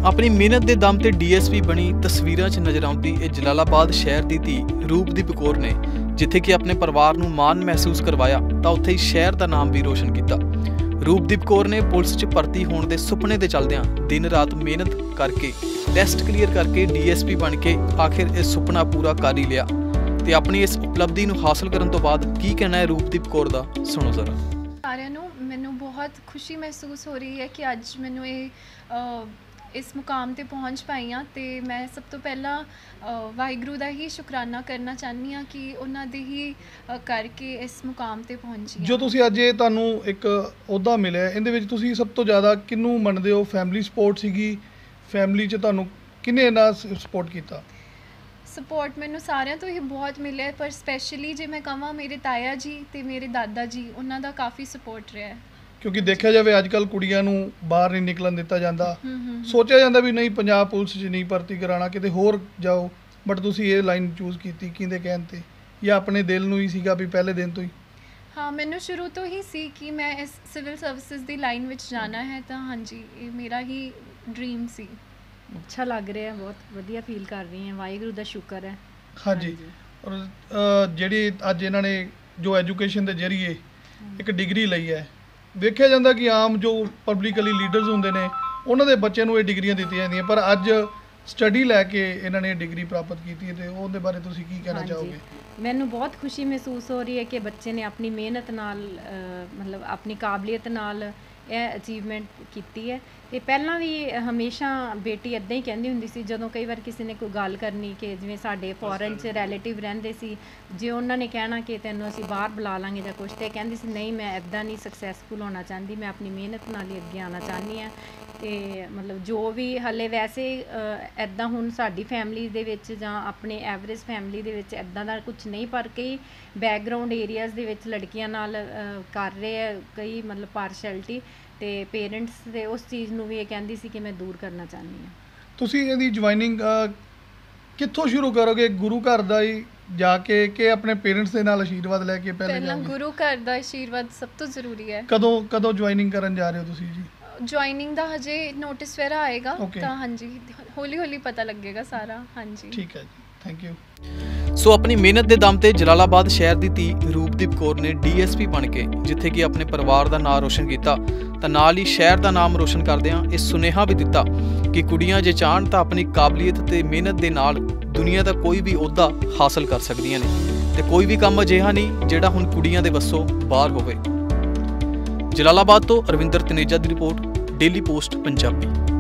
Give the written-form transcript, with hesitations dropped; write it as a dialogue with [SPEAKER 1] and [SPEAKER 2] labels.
[SPEAKER 1] अपनी मेहनत के दम ते DSP बनी तस्वीरां च नज़र आउंदी ए जलालाबाद शहर दी धी रूपदीप कौर ने जिथे कि अपने परिवार नूं मान महसूस करवाया तां उत्थे ही शहर दा नाम भी रोशन किया। रूपदीप कौर ने पुलिस च भर्ती होने के सुपने दे चलदियां दिन रात मेहनत करके टैसट क्लीयर करके DSP बन के आखिर इस सुपना पूरा कर ही लिया ते अपनी इस उपलब्धि नूं हासिल करन तों बाद की कहना है रूपदीप कौर दा, सुणो जरा।
[SPEAKER 2] सारिਆਂ ਨੂੰ ਮੈਨੂੰ बहुत खुशी महसूस हो रही है कि ਅੱਜ ਮੈਨੂੰ इस मुकाम ते पहुँच पाई हाँ। तो मैं सब तो पहला वाहिगुरू का ही शुकराना करना चाहनी हाँ कि उन्होंने ही करके इस मुकाम ते पहुँची।
[SPEAKER 3] जो तुसी अज तुहानू एक अहुदा मिले इहदे विच तुसी सब तो ज़्यादा किनू मनदे हो? Family support सीगी? फैमिली च तुहानू किन्ने इन्ना सपोर्ट किया?
[SPEAKER 2] सपोर्ट मैनू सारिਆਂ तो ही बहुत मिले, पर स्पैशली जे मैं कहां मेरे ताया जी ते मेरे दादा जी उन्हां दा काफ़ी सपोर्ट रहा है।
[SPEAKER 3] क्योंकि देखा जाए अजकल कुड़ियां नू बाहर नहीं निकलन दिता जाता, सोचा जाता भी नहीं पंजाब पुलिस च नहीं भर्ती कराना, किते होर जाओ, बट तुसी ये लाइन चूज़ की किहदे कहण ते या अपने दिल नू ही सीगा भी पहले दिन तो ही?
[SPEAKER 2] हाँ, मैनू शुरू तो ही सी कि मैं इस सिविल सर्विसेज की लाइन में जाना है, तो हाँ जी ये मेरा ही ड्रीम सी।
[SPEAKER 4] अच्छा लग रहा है, बहुत वधिया फील कर रही हैं, वाहिगुरू दा शुक्र है।
[SPEAKER 3] हाँ जी। और जिहड़ी अज इन्हां ने जो एजुकेशन के जरिए एक डिग्री लई है, वेख्या जाता कि आम जो पब्लिकली लीडर्स होंदे ने उन्हां दे बच्चों नूं ये डिग्रियां दित्तियां जांदियां, पर अज स्टडी लैके इन्हां ने डिग्री प्राप्त की है, तो उहदे बारे तुसीं की कहना चाहोगे?
[SPEAKER 4] मैनू बहुत खुशी महसूस हो रही है कि बच्चे ने अपनी मेहनत नाल मतलब अपनी काबलियत नाल ਇਹ ਅਚੀਵਮੈਂਟ ਕੀਤੀ ਹੈ। ਤੇ ਪਹਿਲਾਂ ਵੀ ਹਮੇਸ਼ਾ ਬੇਟੀ ਇੱਦਾਂ ਹੀ ਕਹਿੰਦੀ ਹੁੰਦੀ ਸੀ, ਜਦੋਂ ਕਈ ਵਾਰ ਕਿਸੇ ਨੇ ਕੋਈ ਗੱਲ ਕਰਨੀ ਕਿ ਜਿਵੇਂ ਸਾਡੇ ਫੋਰਨ 'ਚ ਰਿਲੇਟਿਵ ਰਹਿੰਦੇ ਸੀ, ਜੇ ਉਹਨਾਂ ਨੇ ਕਹਿਣਾ ਕਿ ਤੈਨੂੰ ਅਸੀਂ ਬਾਹਰ ਬੁਲਾ ਲਾਂਗੇ ਜਾਂ ਕੁਛ, ਤੇ ਕਹਿੰਦੀ ਸੀ ਨਹੀਂ ਮੈਂ ਇੱਦਾਂ ਨਹੀਂ ਸਕਸੈਸਫੁਲ ਹੋਣਾ ਚਾਹੁੰਦੀ, ਮੈਂ ਆਪਣੀ ਮਿਹਨਤ ਨਾਲ ਹੀ ਅੱਗੇ ਆਉਣਾ ਚਾਹੁੰਦੀ ਹਾਂ। ਤੇ ਮਤਲਬ ਜੋ ਵੀ ਹਲੇ ਵੈਸੇ ਇੱਦਾਂ ਹੁਣ ਸਾਡੀ ਫੈਮਿਲੀ ਦੇ ਵਿੱਚ ਜਾਂ ਆਪਣੇ ਐਵਰੇਜ ਫੈਮਿਲੀ ਦੇ ਵਿੱਚ ਇੱਦਾਂ ਦਾ ਕੁਛ ਨਹੀਂ, ਪਰ ਕਈ ਬੈਕਗਰਾਊਂਡ ਏਰੀਆਜ਼ ਦੇ ਵਿੱਚ ਲੜਕੀਆਂ ਨਾਲ ਕਰ ਰਹੇ ਆ ਕਈ ਮਤਲਬ ਪਾਰਸ਼ੈਲਿਟੀ, ਤੇ ਪੇਰੈਂਟਸ ਦੇ ਉਸ ਚੀਜ਼ ਨੂੰ ਵੀ ਇਹ ਕਹਿੰਦੀ ਸੀ ਕਿ ਮੈਂ ਦੂਰ ਕਰਨਾ ਚਾਹੁੰਦੀ ਹਾਂ।
[SPEAKER 3] ਤੁਸੀਂ ਇਹਦੀ ਜੁਆਇਨਿੰਗ ਕਿੱਥੋਂ ਸ਼ੁਰੂ ਕਰੋਗੇ? ਗੁਰੂ ਘਰ ਦਾ ਹੀ ਜਾ ਕੇ ਕਿ ਆਪਣੇ ਪੇਰੈਂਟਸ ਦੇ ਨਾਲ ਆਸ਼ੀਰਵਾਦ ਲੈ ਕੇ ਪਹਿਲਾਂ ਜਾਓਗੇ?
[SPEAKER 2] ਗੁਰੂ ਘਰ ਦਾ ਆਸ਼ੀਰਵਾਦ ਸਭ ਤੋਂ ਜ਼ਰੂਰੀ ਹੈ।
[SPEAKER 3] ਕਦੋਂ ਜੁਆਇਨਿੰਗ ਕਰਨ ਜਾ ਰਹੇ ਹੋ ਤੁਸੀਂ ਜੀ?
[SPEAKER 2] ਜੁਆਇਨਿੰਗ ਦਾ ਹਜੇ ਨੋਟਿਸ ਵਗੈਰਾ ਆਏਗਾ ਤਾਂ ਹਾਂਜੀ ਹੌਲੀ ਹੌਲੀ ਪਤਾ ਲੱਗੇਗਾ ਸਾਰਾ। ਹਾਂਜੀ ਠੀਕ ਹੈ ਜੀ,
[SPEAKER 3] ਥੈਂਕ ਯੂ।
[SPEAKER 1] ਸੋ ਆਪਣੀ ਮਿਹਨਤ ਦੇ ਦਮ ਤੇ ਜਲਾਲਾਬਾਦ ਸ਼ਹਿਰ ਦੀ ਧੀ ਰੂਪਦੀਪ ਕੌਰ ਨੇ DSP ਬਣ ਕੇ ਜਿੱਥੇ ਕਿ ਆਪਣੇ ਪਰਿਵਾਰ ਦਾ ਨਾਮ ਰੋਸ਼ਨ ਕੀਤਾ ਤਾਂ ਨਾਲ ਹੀ ਸ਼ਹਿਰ ਦਾ ਨਾਮ ਰੋਸ਼ਨ ਕਰਦਿਆਂ ਇਹ ਸੁਨੇਹਾ ਵੀ ਦਿੱਤਾ ਕਿ ਕੁੜੀਆਂ ਜੇ ਚਾਹਣ ਤਾਂ ਆਪਣੀ ਕਾਬਲੀਅਤ ਤੇ ਮਿਹਨਤ ਦੇ ਨਾਲ ਦੁਨੀਆ ਦਾ ਕੋਈ ਵੀ ਅਹੁਦਾ ਹਾਸਲ ਕਰ ਸਕਦੀਆਂ ਨੇ ਤੇ ਕੋਈ ਵੀ ਕੰਮ ਅਜਿਹਾ ਨਹੀਂ ਜਿਹੜਾ ਹੁਣ ਕੁੜੀਆਂ ਦੇ ਵੱਸੋਂ ਬਾਹਰ ਹੋਵੇ। ਜਲਾਲਾਬਾਦ ਤੋਂ ਅਰਵਿੰਦਰ ਤਨੇਜਾ ਦੀ ਰਿਪੋਰਟ, ਡੇਲੀ ਪੋਸਟ ਪੰਜਾਬੀ।